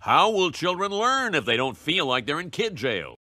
How will children learn if they don't feel like they're in kid jail?